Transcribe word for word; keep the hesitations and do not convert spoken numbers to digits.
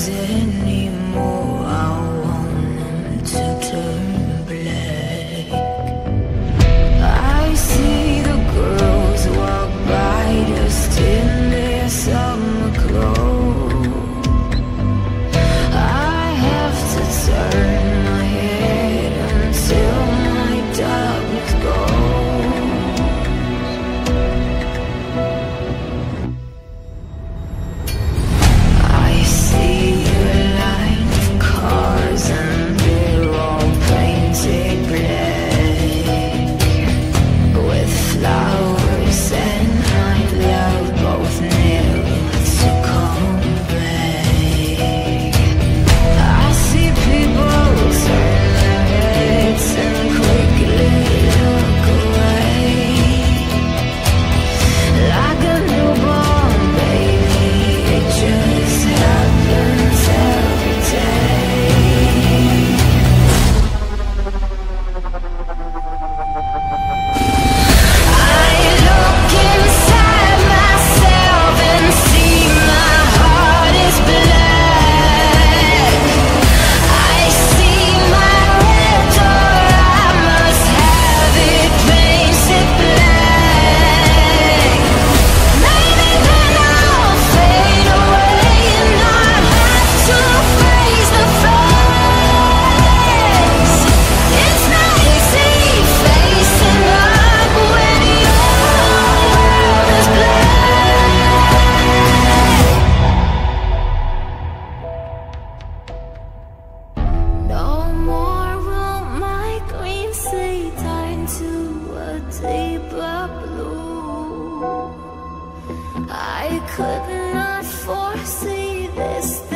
eyes anymore. I want them to turn black. I see the girls walk by just in their summer clothes. I have to turn my head until my darkness goes. I see a line of cars and they're all painted black with flowers, and my love both never to come back. I see people turn their heads and quickly look away, like a newborn baby. It just happens every day. I look inside myself and see my heart is black. I see my red door, I must have it painted black. Maybe then I'll fade away and not have to face the facts. It's not easy facing up when your world is black. No more will my green sea turn to a deeper blue. I could not foresee this.